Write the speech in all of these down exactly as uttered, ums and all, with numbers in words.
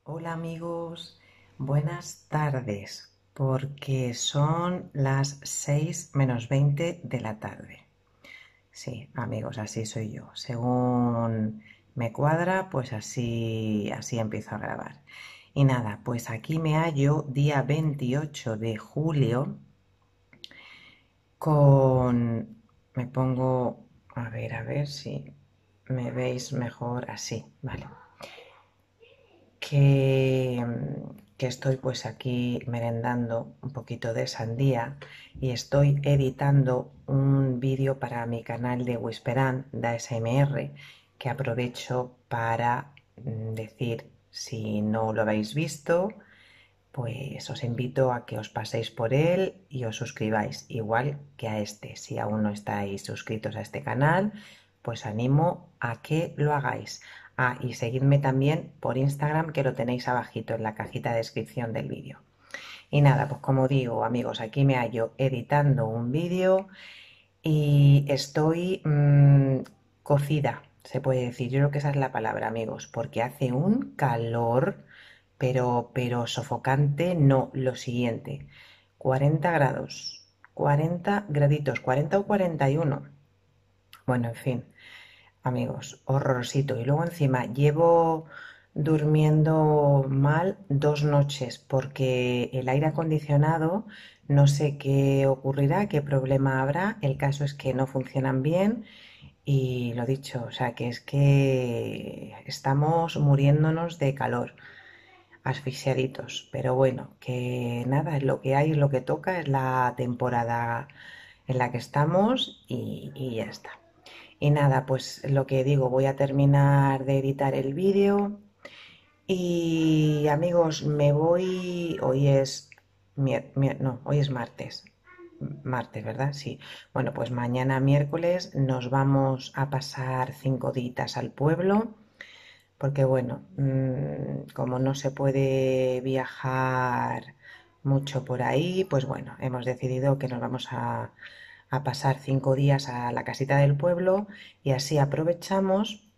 Hola amigos, buenas tardes, porque son las seis menos veinte de la tarde. Sí, amigos, así soy yo. Según me cuadra, pues así, así empiezo a grabar. Y nada, pues aquí me hallo día veintiocho de julio con... Me pongo... A ver, a ver si me veis mejor así, vale. que, que estoy pues aquí merendando un poquito de sandía y estoy editando un vídeo para mi canal de Whisperan de A S M R que aprovecho para mm, decir, si no lo habéis visto, pues os invito a que os paséis por él y os suscribáis, igual que a este. Si aún no estáis suscritos a este canal, pues animo a que lo hagáis. Ah, y seguidme también por Instagram, que lo tenéis abajito en la cajita de descripción del vídeo. Y nada, pues como digo, amigos, aquí me hallo editando un vídeo y estoy mmm, cocida, se puede decir. Yo creo que esa es la palabra, amigos, porque hace un calor, pero, pero sofocante, no, lo siguiente, cuarenta grados, cuarenta graditos, cuarenta o cuarenta y uno. Bueno, en fin, amigos, horrorosito. Y luego encima llevo durmiendo mal dos noches porque el aire acondicionado, no sé qué ocurrirá, qué problema habrá. El caso es que no funcionan bien y lo dicho, o sea, que es que estamos muriéndonos de calor, asfixiaditos. Pero bueno, que nada, es lo que hay, es lo que toca, es la temporada en la que estamos y, y ya está. Y nada, pues lo que digo, voy a terminar de editar el vídeo y amigos, me voy, hoy es, mier- mier- no, hoy es martes, martes, ¿verdad? Sí. Bueno, pues mañana miércoles nos vamos a pasar cinco días al pueblo, porque bueno, mm, como no se puede viajar mucho por ahí, pues bueno, hemos decidido que nos vamos a, a pasar cinco días a la casita del pueblo y así aprovechamos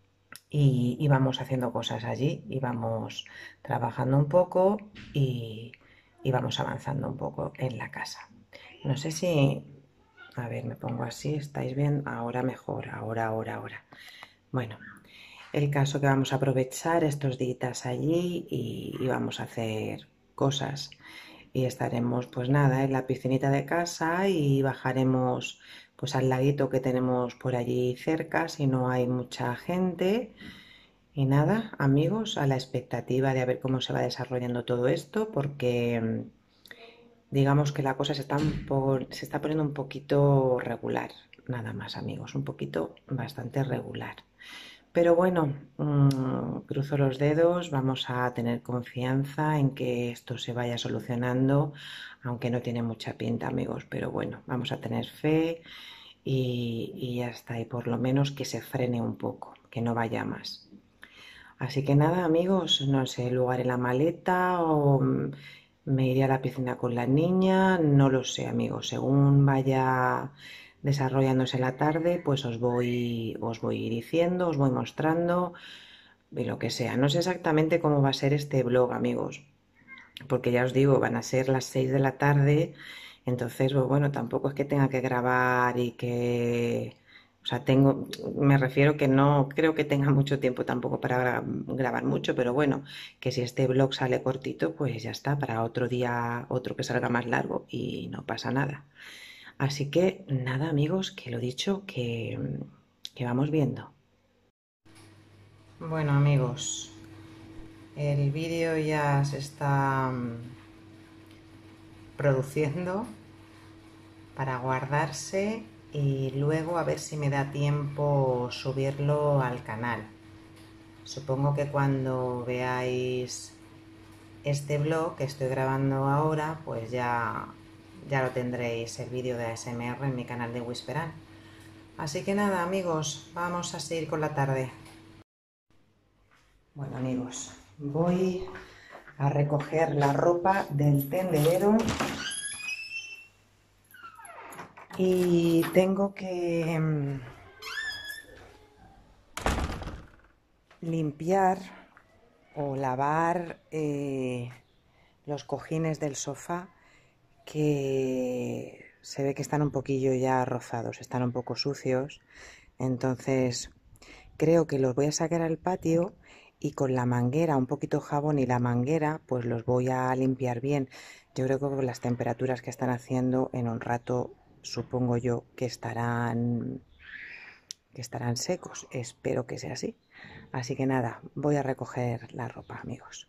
y, y vamos haciendo cosas allí y vamos trabajando un poco y, y vamos avanzando un poco en la casa. No sé si, a ver, me pongo así, estáis bien, ahora mejor, ahora, ahora, ahora. Bueno, el caso que vamos a aprovechar estos días allí y, y vamos a hacer cosas y estaremos pues nada en la piscinita de casa y bajaremos pues al laguito que tenemos por allí cerca si no hay mucha gente. Y nada, amigos, a la expectativa de a ver cómo se va desarrollando todo esto, porque mm, digamos que la cosa se está, un po- se está poniendo un poquito regular, nada más, amigos, un poquito bastante regular. Pero bueno, mmm, cruzo los dedos, vamos a tener confianza en que esto se vaya solucionando, aunque no tiene mucha pinta, amigos, pero bueno, vamos a tener fe y, y ya está, y por lo menos que se frene un poco, que no vaya más. Así que nada, amigos, no sé, lugar en la maleta o mm, me iré a la piscina con la niña, no lo sé, amigos. Según vaya desarrollándose la tarde, pues os voy, os voy diciendo, os voy mostrando y lo que sea. No sé exactamente cómo va a ser este vlog, amigos, porque ya os digo, van a ser las seis de la tarde, entonces, pues bueno, tampoco es que tenga que grabar y que... O sea, tengo, me refiero que no creo que tenga mucho tiempo tampoco para gra- grabar mucho, pero bueno, que si este vlog sale cortito, pues ya está, para otro día, otro que salga más largo y no pasa nada. Así que nada, amigos, que lo dicho, que, que vamos viendo. Bueno, amigos, el vídeo ya se está mm, produciendo para guardarse y luego a ver si me da tiempo subirlo al canal. Supongo que cuando veáis este vlog que estoy grabando ahora, pues ya, ya lo tendréis el vídeo de A S M R en mi canal de Whisperan. Así que nada, amigos, vamos a seguir con la tarde. Bueno, amigos, voy a recoger la ropa del tendedero y tengo que mm, limpiar o lavar eh, los cojines del sofá, que se ve que están un poquillo ya rozados, están un poco sucios. Entonces creo que los voy a sacar al patio y con la manguera, un poquito de jabón y la manguera, pues los voy a limpiar bien. Yo creo que con las temperaturas que están haciendo, en un rato supongo yo que estarán que estarán secos. Espero que sea así. Así que nada, voy a recoger la ropa, amigos.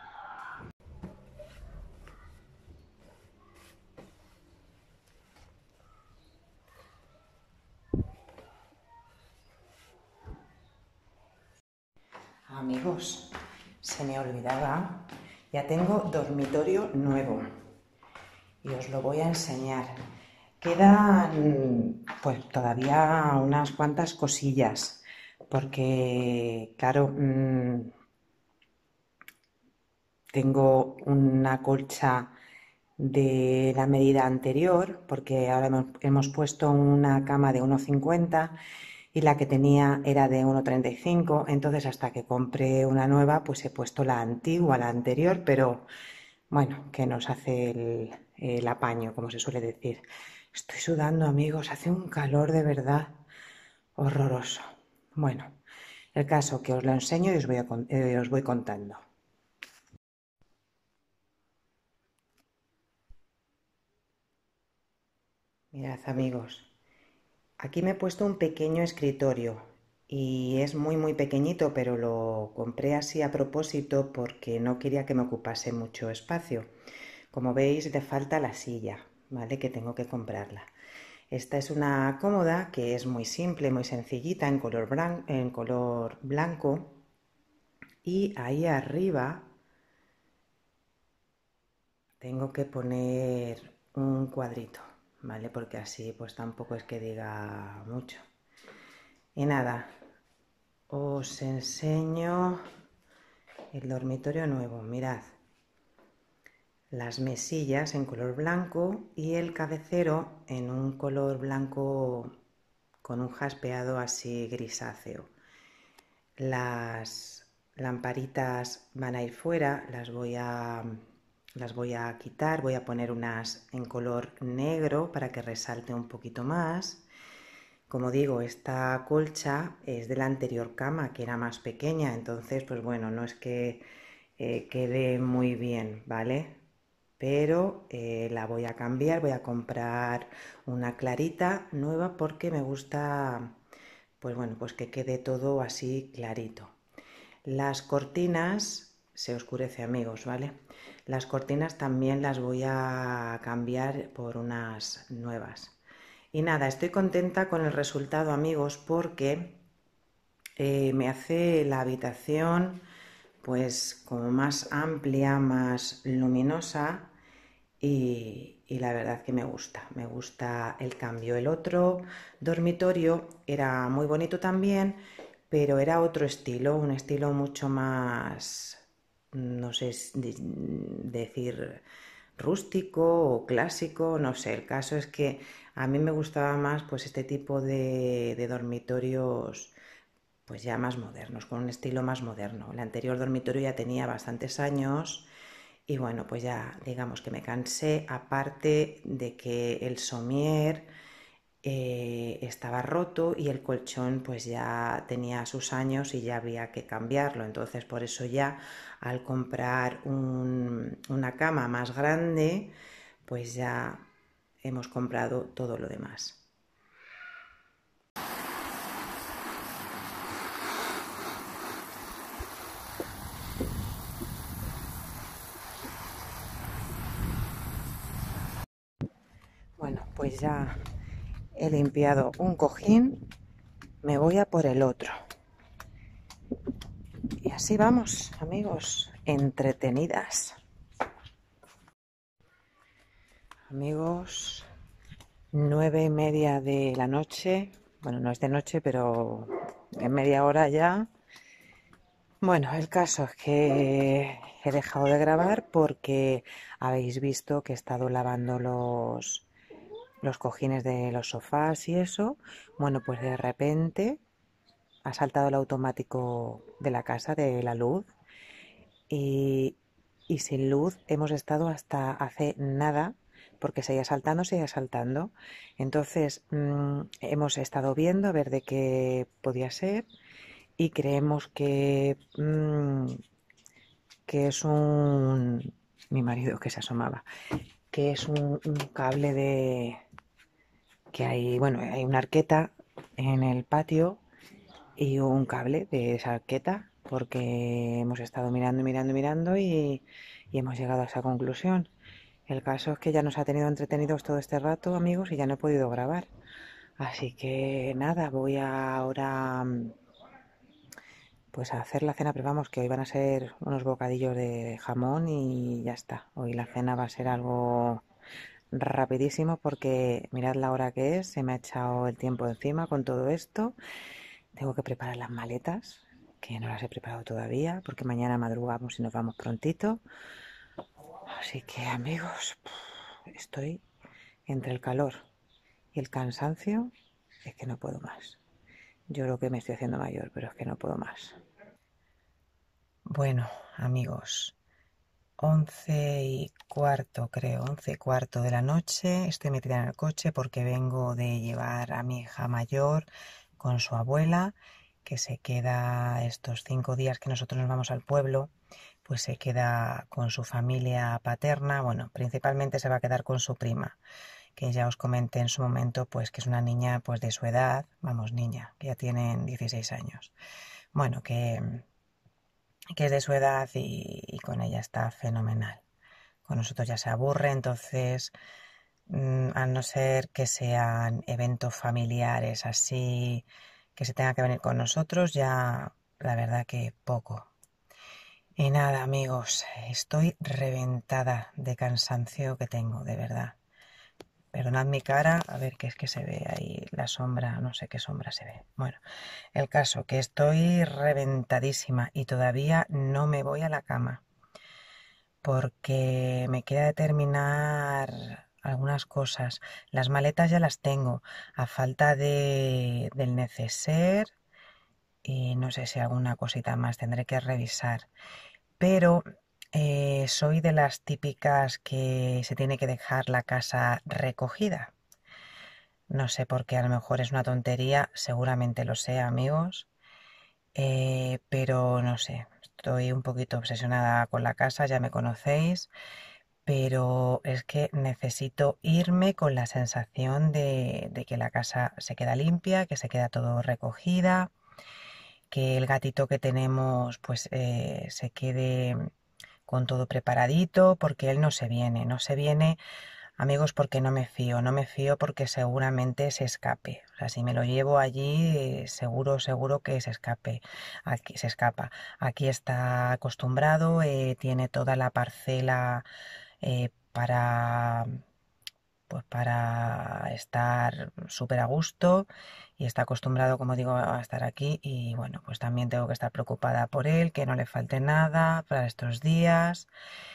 Amigos, se me olvidaba, ya tengo dormitorio nuevo y os lo voy a enseñar. Quedan pues todavía unas cuantas cosillas, porque claro, mmm, tengo una colcha de la medida anterior, porque ahora hemos, hemos puesto una cama de uno cincuenta y la que tenía era de uno treinta y cinco, entonces hasta que compré una nueva pues he puesto la antigua, la anterior, pero bueno, que nos hace el, el apaño, como se suele decir. Estoy sudando, amigos, hace un calor de verdad horroroso. Bueno, el caso que os lo enseño y os voy, a, eh, os voy contando. Mirad, amigos, aquí me he puesto un pequeño escritorio y es muy muy pequeñito, pero lo compré así a propósito porque no quería que me ocupase mucho espacio. Como veis, le falta la silla, ¿vale? Que tengo que comprarla. Esta es una cómoda que es muy simple, muy sencillita, en color, blan- en color blanco. Y ahí arriba tengo que poner un cuadrito, ¿vale? Porque así pues tampoco es que diga mucho. Y nada, os enseño el dormitorio nuevo. Mirad, las mesillas en color blanco y el cabecero en un color blanco con un jaspeado así grisáceo. Las lamparitas van a ir fuera, las voy a, las voy a quitar, voy a poner unas en color negro para que resalte un poquito más. Como digo, esta colcha es de la anterior cama, que era más pequeña, entonces pues bueno, no es que eh, quede muy bien, ¿vale? Pero eh, la voy a cambiar, voy a comprar una clarita nueva porque me gusta, pues bueno, pues que quede todo así clarito. Las cortinas, se oscurece, amigos, ¿vale? Las cortinas también las voy a cambiar por unas nuevas. Y nada, estoy contenta con el resultado, amigos, porque eh, me hace la habitación pues como más amplia, más luminosa y, y la verdad que me gusta, me gusta el cambio. El otro dormitorio era muy bonito también, pero era otro estilo, un estilo mucho más, no sé decir, rústico o clásico, no sé. El caso es que a mí me gustaba más pues este tipo de, de dormitorios pues ya más modernos, con un estilo más moderno. El anterior dormitorio ya tenía bastantes años y bueno, pues ya digamos que me cansé, aparte de que el somier eh, estaba roto y el colchón pues ya tenía sus años y ya había que cambiarlo. Entonces por eso ya al comprar un, una cama más grande, pues ya hemos comprado todo lo demás. Bueno, pues ya he limpiado un cojín, me voy a por el otro. Y así vamos, amigos, entretenidas. Amigos, nueve y media de la noche. Bueno, no es de noche, pero en media hora ya. Bueno, el caso es que he dejado de grabar porque habéis visto que he estado lavando los, los cojines de los sofás y eso. Bueno, pues de repente ha saltado el automático de la casa, de la luz, y, y sin luz hemos estado hasta hace nada, porque seguía saltando, seguía saltando. Entonces mmm, hemos estado viendo a ver de qué podía ser y creemos que, mmm, que es un... Mi marido que se asomaba, que es un, un cable de... que hay, bueno, hay una arqueta en el patio y un cable de esa arqueta, porque hemos estado mirando, mirando, mirando y, y hemos llegado a esa conclusión. El caso es que ya nos ha tenido entretenidos todo este rato, amigos, y ya no he podido grabar. Así que nada, voy a ahora pues a hacer la cena, pero vamos, que hoy van a ser unos bocadillos de jamón y ya está. Hoy la cena va a ser algo rapidísimo porque mirad la hora que es, se me ha echado el tiempo encima con todo esto. Tengo que preparar las maletas, que no las he preparado todavía, porque mañana madrugamos y nos vamos prontito. Así que amigos, estoy entre el calor y el cansancio, es que no puedo más. Yo creo que me estoy haciendo mayor, pero es que no puedo más. Bueno, amigos, once y cuarto, creo, once y cuarto de la noche. Estoy metida en el coche porque vengo de llevar a mi hija mayor con su abuela, que se queda estos cinco días que nosotros nos vamos al pueblo, pues se queda con su familia paterna. Bueno, principalmente se va a quedar con su prima, que ya os comenté en su momento, pues que es una niña pues de su edad, vamos, niña, que ya tienen dieciséis años. Bueno, que, que es de su edad y, y con ella está fenomenal. Con nosotros ya se aburre, entonces, mmm, a no ser que sean eventos familiares así, que se tenga que venir con nosotros, ya la verdad que poco. Y nada, amigos, estoy reventada de cansancio que tengo, de verdad. Perdonad mi cara, a ver qué es que se ve ahí, la sombra, no sé qué sombra se ve. Bueno, el caso, que estoy reventadísima y todavía no me voy a la cama, porque me queda de terminar algunas cosas. Las maletas ya las tengo, a falta de, del neceser y no sé si alguna cosita más tendré que revisar. Pero eh, soy de las típicas que se tiene que dejar la casa recogida. No sé por qué, a lo mejor es una tontería, seguramente lo sé, amigos, eh, pero no sé, estoy un poquito obsesionada con la casa, ya me conocéis, pero es que necesito irme con la sensación de, de que la casa se queda limpia, que se queda todo recogida, que el gatito que tenemos pues eh, se quede con todo preparadito, porque él no se viene, no se viene, amigos, porque no me fío, no me fío porque seguramente se escape. O sea, si me lo llevo allí, eh, seguro, seguro que se escape, aquí se escapa. Aquí está acostumbrado, eh, tiene toda la parcela eh, para, pues para estar súper a gusto y está acostumbrado, como digo, a estar aquí y bueno, pues también tengo que estar preocupada por él, que no le falte nada para estos días.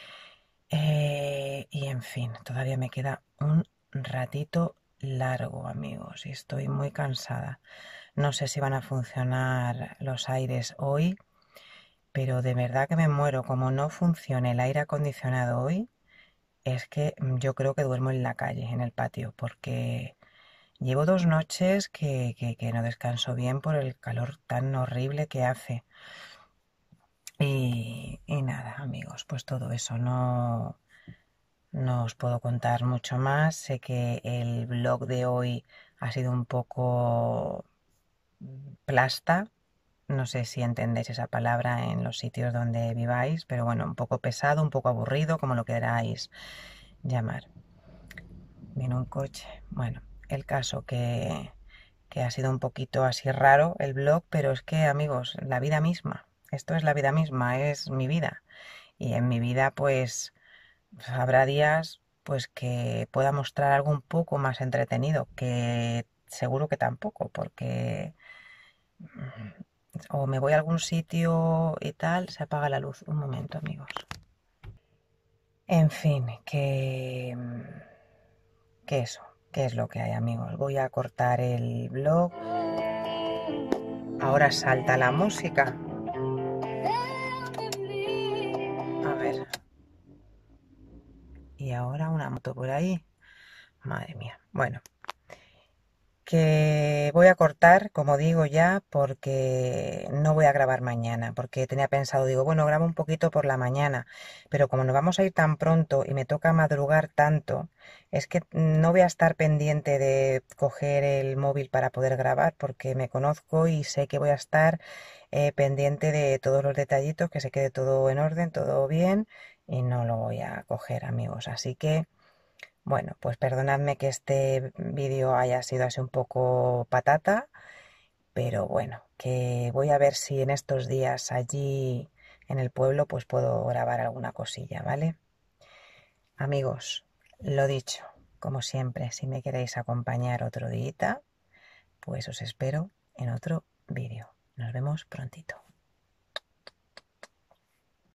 Eh, y en fin, todavía me queda un ratito largo, amigos, y estoy muy cansada. No sé si van a funcionar los aires hoy, pero de verdad que me muero. Como no funcione el aire acondicionado hoy, es que yo creo que duermo en la calle, en el patio, porque llevo dos noches que, que, que no descanso bien por el calor tan horrible que hace. Y, y nada, amigos, pues todo eso, no, no os puedo contar mucho más. Sé que el blog de hoy ha sido un poco plasta. No sé si entendéis esa palabra en los sitios donde viváis, pero bueno, un poco pesado, un poco aburrido, como lo queráis llamar. Viene un coche. Bueno, el caso que, que ha sido un poquito así raro el blog, pero es que, amigos, la vida misma. Esto es la vida misma, es mi vida. Y en mi vida, pues, habrá días pues que pueda mostrar algo un poco más entretenido, que seguro que tampoco, porque o me voy a algún sitio y tal, se apaga la luz. Un momento, amigos. En fin, que, que eso, que es lo que hay, amigos. Voy a cortar el blog. Ahora salta la música. ahora una moto por ahí. Madre mía. Bueno, que voy a cortar, como digo ya, porque no voy a grabar mañana, porque tenía pensado, digo, bueno, grabo un poquito por la mañana, pero como nos vamos a ir tan pronto y me toca madrugar tanto, es que no voy a estar pendiente de coger el móvil para poder grabar, porque me conozco y sé que voy a estar eh, pendiente de todos los detallitos, que se quede todo en orden, todo bien, y no lo voy a coger, amigos. Así que... Bueno, pues perdonadme que este vídeo haya sido así un poco patata, pero bueno, que voy a ver si en estos días allí en el pueblo pues puedo grabar alguna cosilla, ¿vale? Amigos, lo dicho, como siempre, si me queréis acompañar otro día, pues os espero en otro vídeo. Nos vemos prontito.